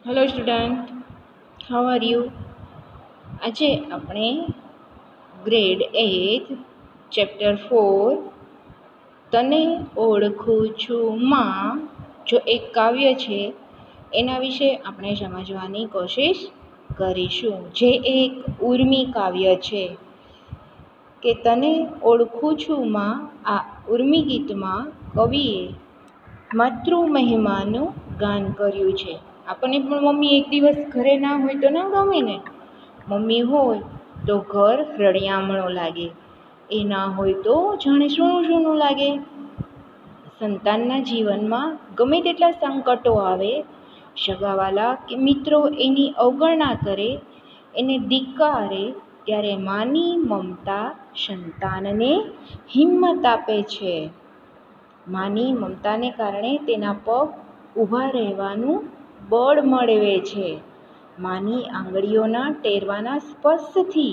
Hello student, how are you? આજે આપણે grade 8 chapter 4 તને ઓળખું છું માં જો એક કાવ્ય છે એના વિશે આપણે સમજવાની કોશિશ કરીશું, જે એક ઉર્મી કાવ્ય છે કે તને ઓળખું છું માં. આ ઉર્મી ગીતમાં કવિએ માતૃ મહિમાનું ગાન કર્યું છે. આપણને પણ મમ્મી એક દિવસ ઘરે ના હોય તો ના ગમે ને. મમ્મી હોય તો ઘર રળિયામણું લાગે, એ ના હોય તો જાણે સૂનું સૂનું લાગે. સંતાનના જીવનમાં ગમે તેટલા સંકટો આવે, સગાવાલા કે મિત્રો એની અવગણના કરે, એને ધિક્કારે, ત્યારે માની મમતા સંતાનને હિંમત આપે છે. માની મમતાને કારણે તેના પગ ઊભા રહેવાનું બળ મળે છે. માની આંગળીઓના ટેરવાના સ્પર્શથી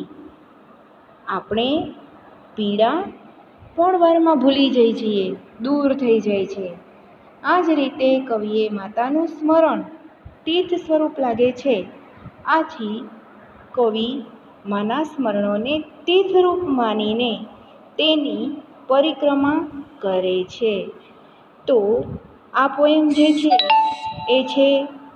આપણે પીડા પણ વારમાં ભૂલી જઈએ છીએ, દૂર થઈ જાય છે. આ જ રીતે કવિએ માતાનું સ્મરણ તીર્થ સ્વરૂપ લાગે છે. આથી કવિ માના સ્મરણોને તીર્થરૂપ માનીને તેની પરિક્રમા કરે છે. તો આ પોએમ જે છે એ છે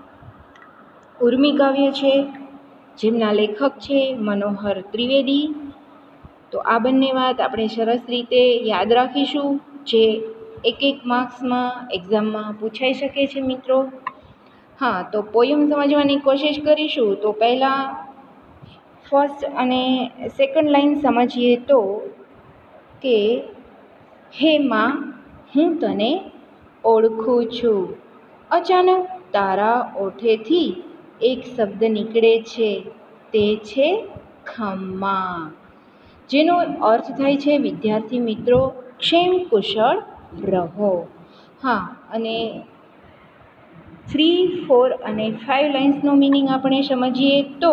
ઉર્મી કાવ્ય છે, જેમના લેખક છે મનોહર ત્રિવેદી. તો આ બંને વાત આપણે સરસ રીતે યાદ રાખીશું, જે એક માર્ક્સમાં એક્ઝામમાં પૂછાઈ શકે છે મિત્રો. હા, તો પોયમ સમજવાની કોશિશ કરીશું. તો પહેલાં ફર્સ્ટ અને સેકન્ડ લાઈન સમજીએ તો કે હે માં હું તને ઓળખું છું. અચાનક તારા ઓઠેથી એક શબ્દ નીકળે છે, તે છે ખમ્મા, જેનો અર્થ થાય છે વિદ્યાર્થી મિત્રો ક્ષેમ કુશળ રહો. હા, અને 3, 4 અને 5 લાઇન્સનો મિનિંગ આપણે સમજીએ તો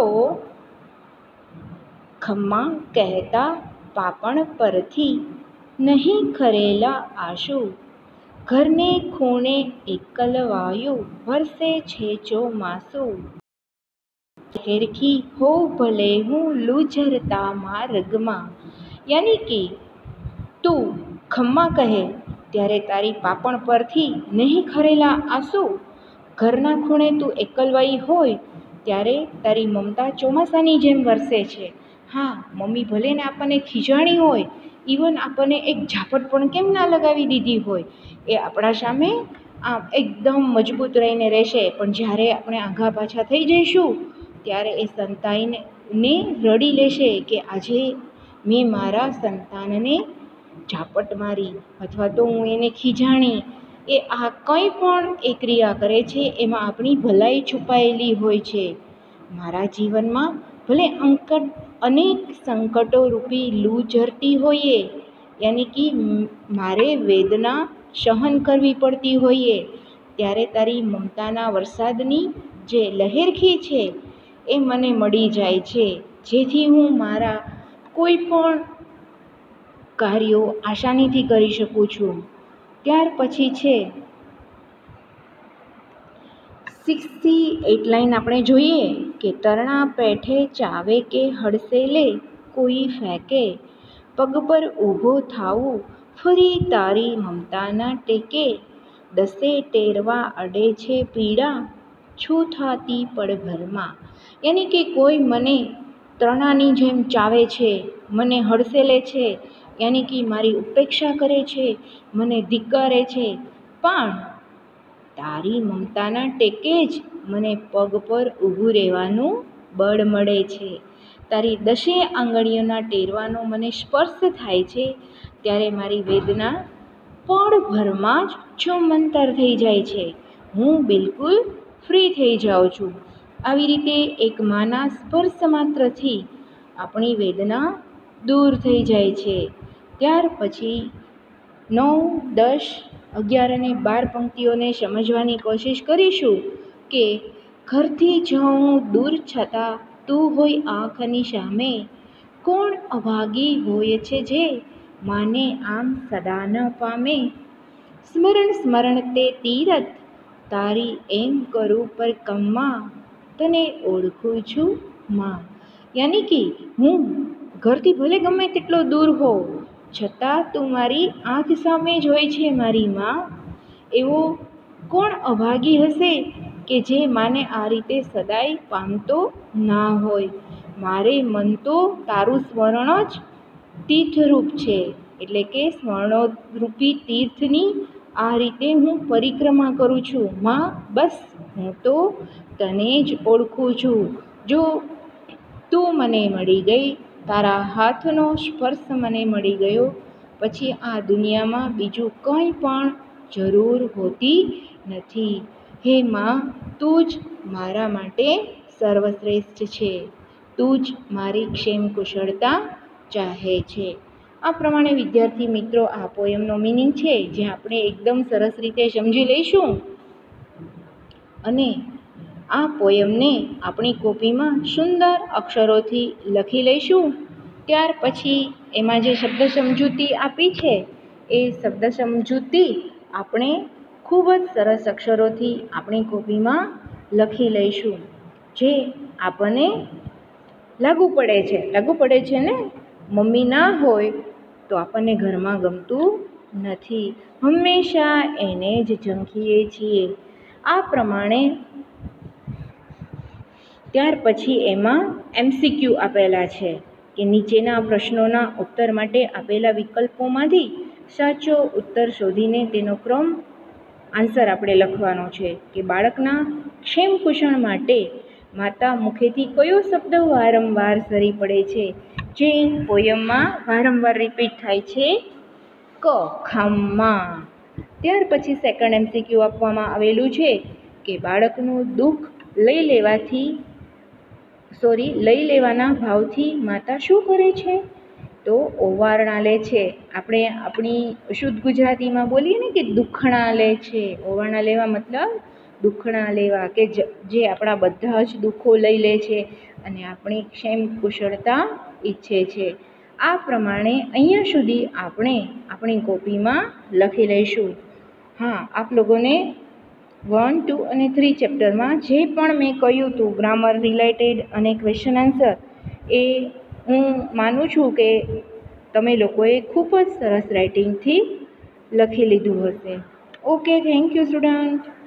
ખમ્મા કહેતા પાપણ પરથી નહીં ખરેલા આંસુ, ઘરને ખૂણે એકલવાયું વરસે છે ચોમાસું. હેરખી હોઉં ભલે હું લૂઝરતા માર્ગમાં, યાની કે તું ખમ્મા કહે ત્યારે તારી પાપણ પરથી નહીં ખરેલા આંસુ, ઘરના ખૂણે તું એકલવાઈ હોય ત્યારે તારી મમતા ચોમાસાની જેમ વરસે છે. હા, મમ્મી ભલે ને આપણને ખીજાણી હોય, ઇવન આપણને એક ઝાપટ પણ કેમ ના લગાવી દીધી હોય, એ આપણા સામે આમ એકદમ મજબૂત રહીને રહેશે. પણ જ્યારે આપણે આઘા પાછા થઈ જઈશું ત્યારે એ સંતાનને રડી લેશે કે આજે મેં મારા સંતાનને ઝાપટ મારી અથવા તો હું એને ખીજાણી. એ આ કંઈ પણ એ ક્રિયા કરે છે એમાં આપણી ભલાઈ છુપાયેલી હોય છે. મારા જીવનમાં ભલે અનેક સંકટો રૂપી લૂ ઝરતી હોઈએ, યાની કે મારે વેદના સહન કરવી પડતી હોઈએ, ત્યારે તારી મમતાના વરસાદની જે લહેરખી છે એ મને મળી જાય છે, જેથી હું મારા કોઈ પણ કાર્યો આસાનીથી કરી શકું છું. ત્યાર પછી છે 6 થી 8 લાઈન આપણે જોઈએ કે તરણા પેઠે ચાવે કે હડસે લે કોઈ ફેંકે, પગ પર ઊભો થાવું ફરી તારી મમતાના ટેકે, દસે ટેરવા અડે છે પીડા છું થાતી પળભરમાં. યાની કે કોઈ મને તરણાની જેમ ચાવે છે, મને હડસેલે છે, યાની કે મારી ઉપેક્ષા કરે છે, મને ધિક્કારે છે, પણ તારી મમતાના ટેકે જ મને પગ પર ઊભું રહેવાનું બળ મળે છે. તારી દસે આંગળીઓના ટેરવાનો મને સ્પર્શ થાય છે, ત્યારે મારી વેદના પળભરમાં જ છૂમંતર થઈ જાય છે, હું બિલકુલ ફ્રી થઈ જાઉં છું. આવી રીતે એક માના સ્પર્શ માત્રથી આપણી વેદના દૂર થઈ જાય છે. ત્યાર પછી 9, 10, 11 અને 12 પંક્તિઓને સમજવાની કોશિશ કરીશું કે ઘરથી જાઉં દૂર છતાં તું હોય આંખની સામે, કોણ અભાગી હોય છે જે માને આમ સદા ન પામે, સ્મરણ સ્મરણ તે તીરથ તારી એમ કરું પર કમ્મા, તને ઓળખું છું માં. યાની કે હું ઘરથી ભલે ગમે તેટલો દૂર હોઉં, છતાં તું મારી આંખ સામે જ હોય છે મારી માં. એવો કોણ અભાગી હશે કે જે માને આ રીતે સદાય પામતો ના હોય. મારે મન તો તારું સ્મરણ જ તીર્થરૂપ છે, એટલે કે સ્મરણોરૂપી તીર્થની આ રીતે હું પરિક્રમા કરું છું માં. બસ હું તો તને જ ઓળખું છું. જો તું મને મળી ગઈ, તારા હાથનો સ્પર્શ મને મળી ગયો, પછી આ દુનિયામાં બીજું કંઈ પણ જરૂર હોતી નથી. હે માં, તું જ મારા માટે સર્વશ્રેષ્ઠ છે. તું જ મારી ક્ષેમ કુશળતા ચાહે છે. આ પ્રમાણે વિદ્યાર્થી મિત્રો આ પોયમનો મિનિંગ છે, જે આપણે એકદમ સરસ રીતે સમજી લઈશું અને આ પોયમને આપણી કોપીમાં સુંદર અક્ષરોથી લખી લઈશું. ત્યાર પછી એમાં જે શબ્દ સમજૂતી આપી છે એ શબ્દ સમજૂતી આપણે ખૂબ જ સરસ અક્ષરોથી આપણી કોપીમાં લખી લઈશું, જે આપણને લાગુ પડે છે ને. મમ્મી ના હોય તો આપણને ઘરમાં ગમતું નથી, હંમેશા એને જ ઝંખીએ છીએ. આ પ્રમાણે ત્યાર પછી એમાં MCQ આપેલા છે કે નીચેના પ્રશ્નોના ઉત્તર માટે આપેલા વિકલ્પોમાંથી સાચો ઉત્તર શોધીને તેનો ક્રમ આન્સર આપણે લખવાનો છે. કે બાળકના ક્ષેમકુશળ માટે માતા મુખેથી કયો શબ્દ વારંવાર સરી પડે છે, જે પોયમમાં વારંવાર રિપીટ થાય છે? ક, ખામ્મા. ત્યાર પછી સેકન્ડ MCQ આપવામાં આવેલું છે કે બાળકનું દુઃખ લઈ લેવાના ભાવથી માતા શું કરે છે? તો ઓવારણા લે છે. આપણે આપણી શુદ્ધ ગુજરાતીમાં બોલીએ ને કે દુખણા લે છે. ઓવારણા લેવા મતલબ દુખણા લેવા, કે જે આપણા બધા જ દુઃખો લઈ લે છે અને આપણી ક્ષેમ કુશળતા ઈચ્છે છે. આ પ્રમાણે અહીંયા સુધી આપણે આપણી કોપીમાં લખી લઈશું. હા, આપ લોકોને 1, 2 અને 3 ચેપ્ટરમાં જે પણ મેં કહ્યું હતું ગ્રામર રિલેટેડ અને ક્વેશ્ચન આન્સર, એ હું માનું છું કે તમે લોકોએ ખૂબ જ સરસ રાઇટિંગથી લખી લીધું હશે. Okay, thank you student.